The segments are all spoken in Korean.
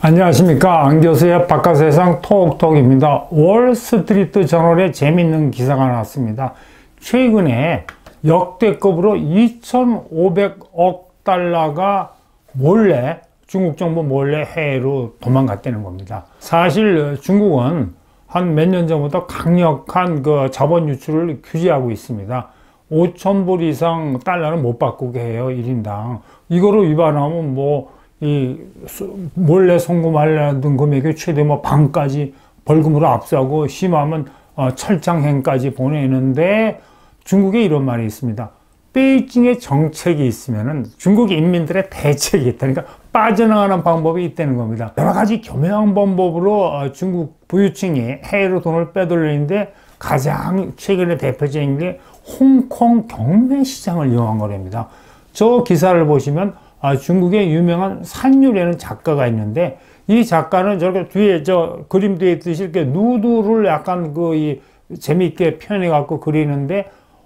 안녕하십니까. 안교수의 바깥세상 톡톡입니다. 월스트리트 저널에 재밌는 기사가 나왔습니다. 최근에 역대급으로 2,500억 달러가 몰래, 중국 정부 몰래 해외로 도망갔다는 겁니다. 사실 중국은 한 몇 년 전부터 강력한 자본 유출을 규제하고 있습니다. 5,000불 이상 달러는 못 바꾸게 해요, 1인당. 이거를 위반하면 몰래 송금하려는 금액의 최대 반까지 벌금으로 압수하고 심하면 철장행까지 보내는데, 중국에 이런 말이 있습니다. 베이징의 정책이 있으면은 중국 인민들의 대책이 있다. 그러니까 빠져나가는 방법이 있다는 겁니다. 여러 가지 교묘한 방법으로 중국 부유층이 해외로 돈을 빼돌리는데, 가장 최근에 대표적인 게 홍콩 경매 시장을 이용한 거랍니다. 저 기사를 보시면 중국의 유명한 산유라는 작가가 있는데, 이 작가는 저렇게 뒤에 그림 뒤에 있듯이 이렇게 누드를 약간 재미있게 표현해 갖고 그리는데,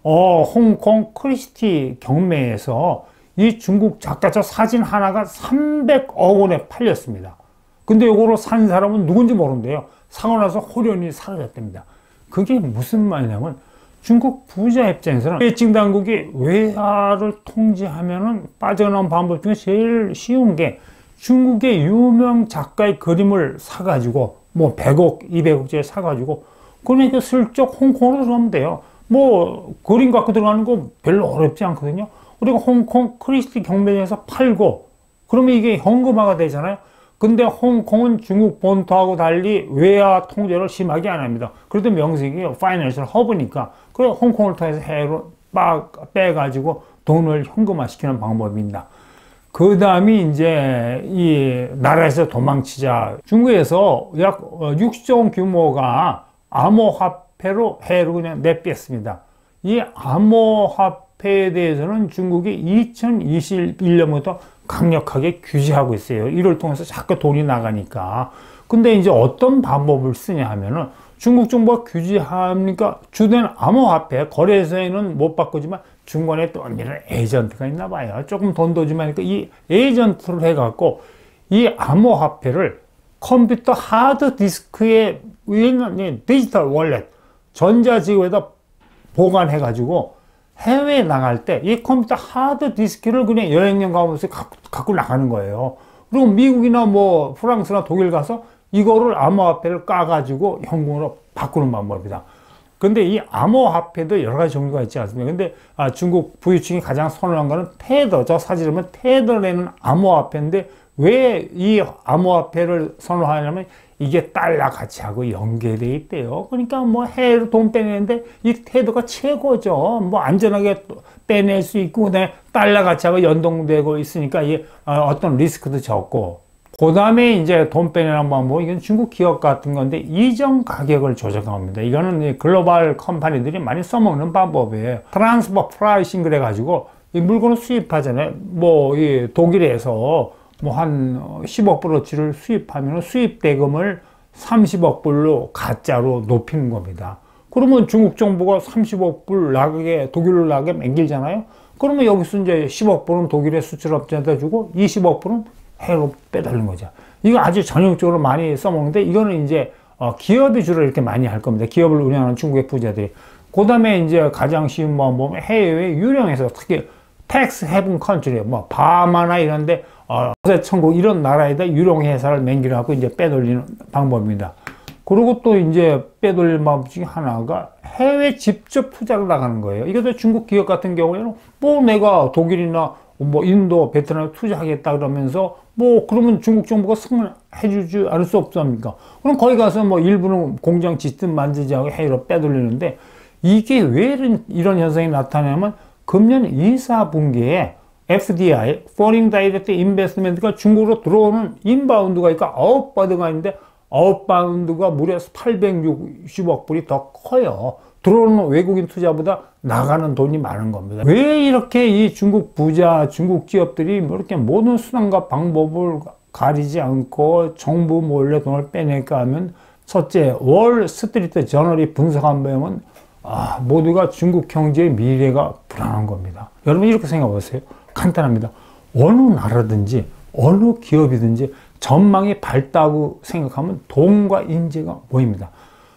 홍콩 크리스티 경매에서 이 중국 작가 저 사진 하나가 300억 원에 팔렸습니다. 근데 이거를 산 사람은 누군지 모른대요. 사고 나서 호련히 사라졌답니다. 그게 무슨 말이냐면, 중국 부자 입장에서는 베이징 당국이 외화를 통제하면은 빠져나온 방법 중에 제일 쉬운 게, 중국의 유명 작가의 그림을 사가지고 100억, 200억짜리 사가지고 그러니까 슬쩍 홍콩으로 들어가면 돼요. 그림 갖고 들어가는 거 별로 어렵지 않거든요. 그리고 홍콩 크리스티 경매장에서 팔고 그러면 이게 현금화가 되잖아요. 근데 홍콩은 중국 본토하고 달리 외화 통제를 심하게 안 합니다. 그래도 명색이 파이낸셜 허브니까, 그래 홍콩을 통해서 해외로 빼가지고 돈을 현금화시키는 방법입니다. 그 다음이 이제 이 나라에서 도망치자. 중국에서 약 60조 원 규모가 암호화폐로 해외로 그냥 내뺐습니다. 이 암호화폐에 대해서는 중국이 2021년부터 강력하게 규제하고 있어요. 이를 통해서 자꾸 돈이 나가니까. 근데 이제 어떤 방법을 쓰냐 하면은, 중국 정부가 규제하니까 주된 암호화폐 거래소에는 못 바꾸지만 중간에 또 이런 에이전트가 있나 봐요. 조금 돈 더 주면 이 에이전트를 해갖고 이 암호화폐를 컴퓨터 하드디스크에 있는 디지털 월렛, 전자지구에다 보관해가지고 해외에 나갈 때 이 컴퓨터 하드디스크를 그냥 여행용 가면서 갖고 나가는 거예요. 그리고 미국이나 프랑스나 독일 가서 이거를 암호화폐를 까가지고 현금으로 바꾸는 방법이다. 근데 이 암호화폐도 여러 가지 종류가 있지 않습니까? 근데 중국 부유층이 가장 선호한 거는 테더, 저 사진을 보면 테더라는 암호화폐인데, 왜 이 암호화폐를 선호하냐면 이게 달러 가치하고 연계되어 있대요. 그러니까 해외로 돈 빼내는데 이 테더가 최고죠. 안전하게 빼낼 수 있고, 그다음에 달러 가치하고 연동되고 있으니까 이 어떤 리스크도 적고. 그 다음에 이제 돈 빼내는 방법, 이건 중국 기업 같은 건데, 이전 가격을 조정합니다. 이거는 글로벌 컴퍼니들이 많이 써먹는 방법이에요. 트랜스퍼 프라이싱 그래가지고 이 물건을 수입하잖아요. 이 독일에서 한 10억 불어치를 수입하면 수입 대금을 30억 불로 가짜로 높이는 겁니다. 그러면 중국 정부가 30억 불 나가게, 독일로 나가게 맹길잖아요. 그러면 여기서 이제 10억 불은 독일의 수출업자한테 주고 20억 불은 해외로 빼달는 거죠. 이거 아주 전형적으로 많이 써먹는데, 이거는 이제 기업이 주로 이렇게 많이 할 겁니다. 기업을 운영하는 중국의 부자들이. 그 다음에 이제 가장 쉬운 방법은 해외에 유령에서, 특히 텍스 헤븐 컨트리, 바하마나 이런데 세제 천국 이런 나라에다 유령 회사를 맹기려고 이제 빼돌리는 방법입니다. 그리고 또 이제 빼돌릴 방법 중에 하나가 해외 직접 투자를 나가는 거예요. 이것도 중국 기업 같은 경우에는 내가 독일이나 인도, 베트남에 투자하겠다 그러면서 그러면 중국 정부가 승인해주지 않을 수 없습니까? 그럼 거기 가서 일부는 공장 짓든 만들지 하고 해외로 빼돌리는데, 이게 왜 이런 현상이 나타나냐면, 금년 2, 4분기에 FDI, Foreign Direct Investment가 중국으로 들어오는 인바운드가 있고 아웃바운드가 있는데, 아웃바운드가 무려 860억 불이 더 커요. 들어오는 외국인 투자보다 나가는 돈이 많은 겁니다. 왜 이렇게 이 중국 부자, 중국 기업들이 이렇게 모든 수단과 방법을 가리지 않고 정부 몰래 돈을 빼낼까 하면, 첫째, 월스트리트 저널이 분석한 바에는 모두가 중국 경제의 미래가 불안한 겁니다. 여러분 이렇게 생각해 보세요. 간단합니다. 어느 나라든지 어느 기업이든지 전망이 밝다고 생각하면 돈과 인재가 모입니다.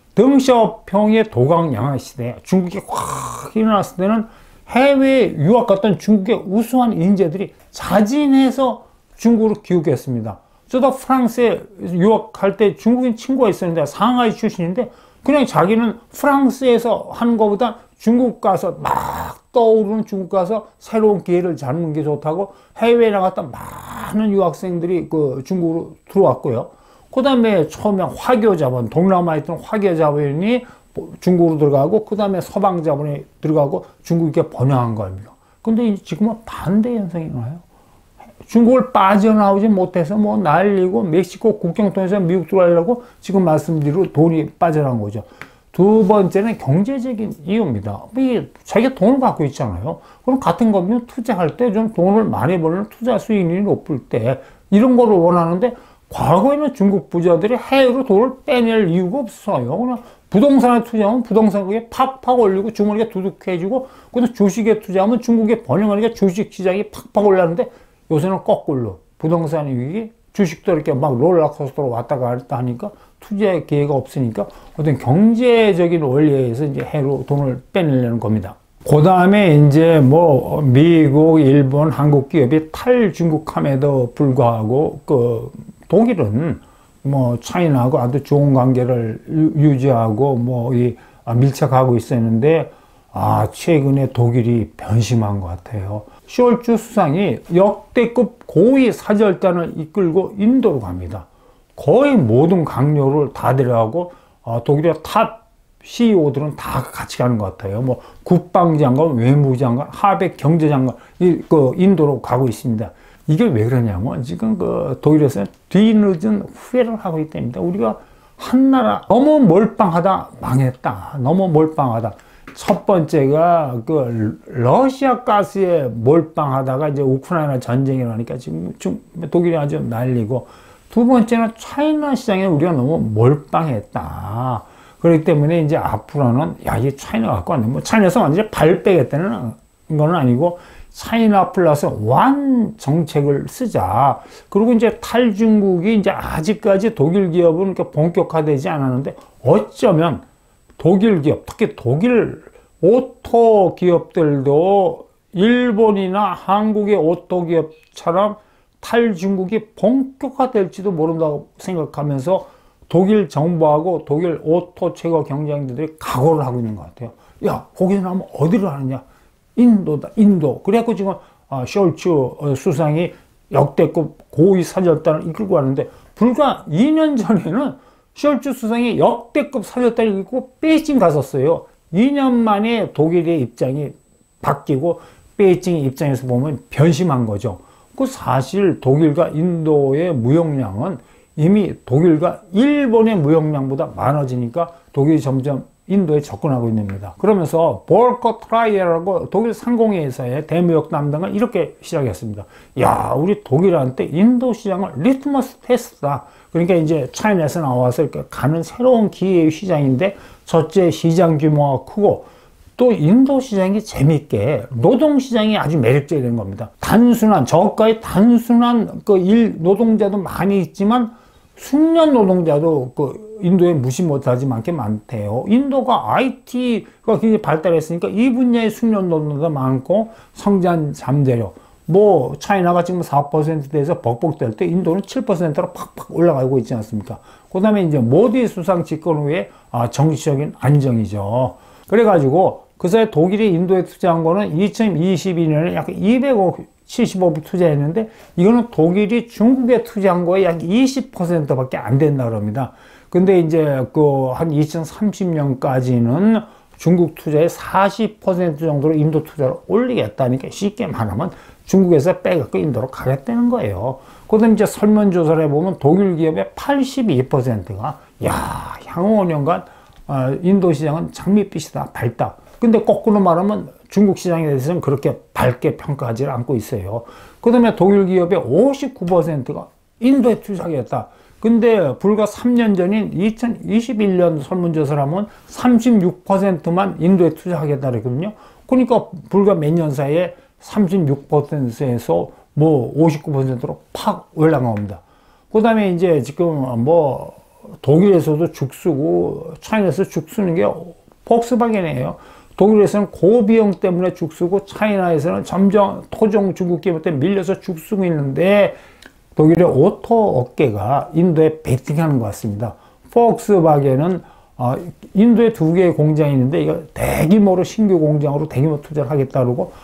덩샤오핑의 도강 양화 시대에 중국이 확 일어났을 때는 해외에 유학 갔던 중국의 우수한 인재들이 자진해서 중국으로 귀국했습니다. 저도 프랑스에 유학할 때 중국인 친구가 있었는데 상하이 출신인데 그냥 자기는 프랑스에서 하는 것보다 중국 가서 막 떠오르는 중국 가서 새로운 기회를 잡는 게 좋다고 해외에 나갔던 많은 유학생들이 그 중국으로 들어왔고요. 그 다음에 처음에 화교 자본, 동남아에 있던 화교 자본이 중국으로 들어가고 그 다음에 서방 자본이 들어가고 중국에 번영한 겁니다. 근데 지금은 반대 현상이 나요. 중국을 빠져나오지 못해서 뭐 난리고 멕시코 국경 통해서 미국 들어가려고 지금 말씀드린 돈이 빠져나온 거죠. 두 번째는 경제적인 이유입니다. 이게 자기가 돈을 갖고 있잖아요. 그럼 같은 거면 투자할 때 좀 돈을 많이 벌는 투자 수익률이 높을 때 이런 거를 원하는데 과거에는 중국 부자들이 해외로 돈을 빼낼 이유가 없어요. 그냥 부동산에 투자하면 부동산 가격이 팍팍 올리고 주머니가 두둑해지고 근데 주식에 투자하면 중국에 번영하니까 주식 시장이 팍팍 올랐는데 요새는 거꾸로 부동산 위기 주식도 이렇게 막 롤러코스터로 왔다 갔다 하니까 투자의 기회가 없으니까 어떤 경제적인 원리에서 이제 해외로 돈을 빼내려는 겁니다. 그 다음에 이제 뭐 미국, 일본, 한국 기업이 탈중국함에도 불구하고 그 독일은 뭐 차이나하고 아주 좋은 관계를 유지하고 뭐 밀착하고 있었는데 최근에 독일이 변심한 것 같아요. 숄츠 수상이 역대급 고위 사절단을 이끌고 인도로 갑니다. 거의 모든 강요를 다 데려가고 독일의 탑 CEO들은 다 같이 가는 것 같아요. 뭐 국방장관, 외무장관, 하백 경제장관 그 인도로 가고 있습니다. 이게 왜 그러냐면 지금 그 독일에서는 뒤늦은 후회를 하고 있답니다. 우리가 한 나라 너무 몰빵하다 망했다. 너무 몰빵하다. 첫 번째가 그 러시아 가스에 몰빵하다가 이제 우크라이나 전쟁이 일어나니까 지금 독일이 아주 난리고, 두 번째는 차이나 시장에 우리가 너무 몰빵했다. 그렇기 때문에 이제 앞으로는 이 차이나 갖고 왔네. 뭐 차이나에서 완전히 발 빼겠다는 건 아니고 차이나 플러스 완 정책을 쓰자. 그리고 이제 탈중국이 이제 아직까지 독일 기업은 이렇게 본격화되지 않았는데 어쩌면 독일 기업, 특히 독일 오토 기업들도 일본이나 한국의 오토 기업처럼 탈중국이 본격화될지도 모른다고 생각하면서 독일 정부하고 독일 오토 최고 경쟁자들이 각오를 하고 있는 것 같아요. 야, 거기서 나면 어디로 가느냐? 인도다, 인도. 그래갖고 지금 숄츠 수상이 역대급 고위 사절단을 이끌고 가는데, 불과 2년 전에는 숄츠 수상이 역대급 사절단을 이끌고 베이징 갔었어요. 2년 만에 독일의 입장이 바뀌고 베이징 입장에서 보면 변심한 거죠. 그 사실 독일과 인도의 무역량은 이미 독일과 일본의 무역량보다 많아지니까 독일이 점점 인도에 접근하고 있는 겁니다. 그러면서 볼커 트라이어라고 독일 상공회사의 대무역 담당을 이렇게 시작했습니다. 야, 우리 독일한테 인도 시장을 리트머스 테스트다. 그러니까 이제 차이나에서 나와서 이렇게 가는 새로운 기회의 시장인데, 첫째 시장 규모가 크고 또 인도 시장이 재밌게 노동시장이 아주 매력적인 겁니다. 단순한 저가의 단순한 그 일 노동자도 많이 있지만 숙련 노동자도 그 인도에 무시 못하지 않게 많대요. 인도가 IT가 굉장히 발달했으니까 이 분야의 숙련 노동자도 많고 성장 잠재력, 뭐 차이나가 지금 4%대에서 벅벅될 때 인도는 7%로 팍팍 올라가고 있지 않습니까? 그 다음에 이제 모디 수상 집권 후에 정치적인 안정이죠. 그래가지고 그 사이 독일이 인도에 투자한 거는 2022년에 약 275억 투자했는데, 이거는 독일이 중국에 투자한 거에 약 20%밖에 안 된다 그럽니다. 근데 이제 그 한 2030년까지는 중국 투자의 40% 정도로 인도 투자를 올리겠다니까, 쉽게 말하면 중국에서 빼갖고 인도로 가겠다는 거예요. 그다음 이제 설문조사를 해보면 독일 기업의 82%가 향후 5년간 인도 시장은 장밋빛이다, 밝다. 근데 거꾸로 말하면 중국 시장에 대해서는 그렇게 밝게 평가하지 않고 있어요. 그 다음에 독일 기업의 59%가 인도에 투자하겠다. 근데 불과 3년 전인 2021년 설문조사를 하면 36%만 인도에 투자하겠다 그랬거든요. 그러니까 불과 몇 년 사이에 36%에서 뭐 59%로 팍 올라갑니다. 그 다음에 이제 지금 뭐 독일에서도 죽 쓰고 차이나에서 죽 쓰는 게 폭스바겐이에요. 독일에서는 고비용 때문에 죽 쓰고 차이나에서는 점점 토종 중국 기업 때문에 밀려서 죽 쓰고 있는데 독일의 오토 업계가 인도에 베팅하는 것 같습니다. 폭스바겐은 인도에 2개의 공장이 있는데 이거 대규모로 신규 공장으로 대규모 투자를 하겠다 그러고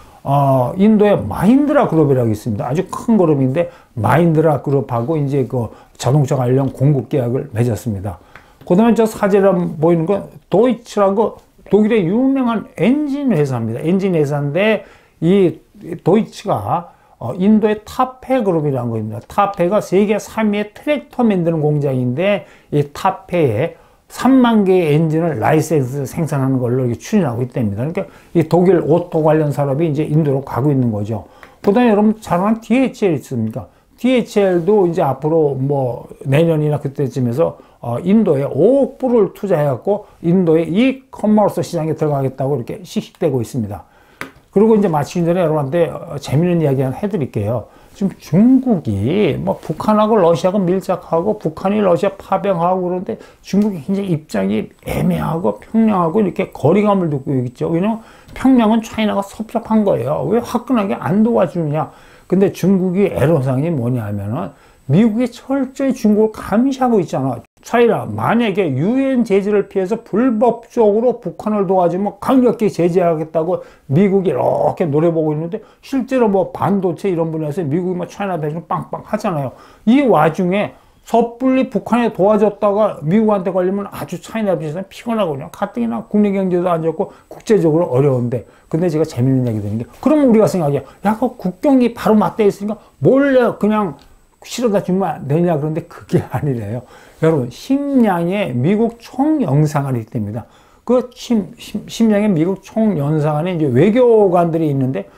인도의 마힌드라 그룹이라고 있습니다. 아주 큰 그룹인데 마힌드라 그룹하고 이제 그 자동차 관련 공급 계약을 맺었습니다. 그 다음에 저 사진에 보이는 건 도이치라고 독일의 유명한 엔진 회사입니다. 엔진 회사인데 이 도이치가 인도의 타페 그룹이라는 거입니다. 타페가 세계 3위의 트랙터 만드는 공장인데 이 타페에 3만 개의 엔진을 라이센스 생산하는 걸로 이렇게 추진하고 있답니다. 그러니까 이 독일 오토 관련 산업이 이제 인도로 가고 있는 거죠. 그 다음에 여러분 잘 아는 DHL 있습니까? DHL도 이제 앞으로 뭐 내년이나 그때쯤에서 인도에 5억 불을 투자해갖고 인도의 이커머스 시장에 들어가겠다고 이렇게 씩씩대고 있습니다. 그리고 이제 마치기 전에 여러분한테 재미있는 이야기 하나 해드릴게요. 지금 중국이 뭐 북한하고 러시아가 밀착하고 북한이 러시아 파병하고 그러는데 중국이 굉장히 입장이 애매하고 평양하고 이렇게 거리감을 두고 있죠. 왜냐면 평양은 차이나가 섭섭한 거예요. 왜 화끈하게 안 도와주느냐. 근데 중국이 애로사항이 뭐냐 하면은 미국이 철저히 중국을 감시하고 있잖아. 차이나 만약에 유엔 제재를 피해서 불법적으로 북한을 도와주면 강력히 제재하겠다고 미국이 이렇게 노려보고 있는데 실제로 뭐 반도체 이런 분야에서 미국이 뭐 차이나 대중 빵빵 하잖아요. 이 와중에 섣불리 북한에 도와줬다가 미국한테 걸리면 아주 차이나 입장에서는 피곤하고 그냥 가뜩이나 국내 경제도 안 좋고 국제적으로 어려운데 근데 제가 재밌는 얘기 드리는 게 그러면 우리가 생각해 야 그 국경이 바로 맞닿아 있으니까 몰래 그냥 실어다 주면 되냐 그런데 그게 아니래요. 여러분 심양의 미국 총영사관이 있답니다. 그 심양의 미국 총영사관에 이제 외교관들이 있는데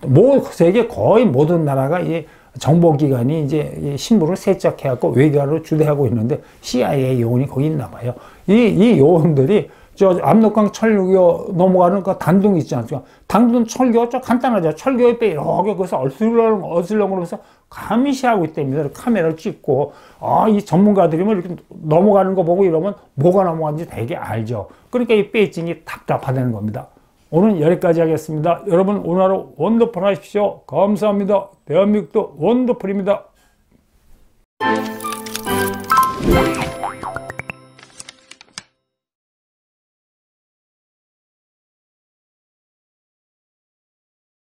세계 거의 모든 나라가 이 정보기관이 이제 신분을 세척해갖고 외교를 주도하고 있는데 CIA 요원이 거기 있나 봐요. 이 요원들이 저 압록강 철교 넘어가는 그 단둥 있지 않습니까? 단둥 철교가 좀 간단하죠. 철교 옆에 이렇게 거기서 어슬렁 그러면서 감시하고 있답니다. 카메라를 찍고 이 전문가들이 뭐 이렇게 넘어가는 거 보고 이러면 뭐가 넘어가는지 되게 알죠. 그러니까 이 베이징이 답답하다는 겁니다. 오늘 여기까지 하겠습니다. 여러분 오늘 하루 원더풀 하십시오. 감사합니다. 대한민국도 원더풀입니다.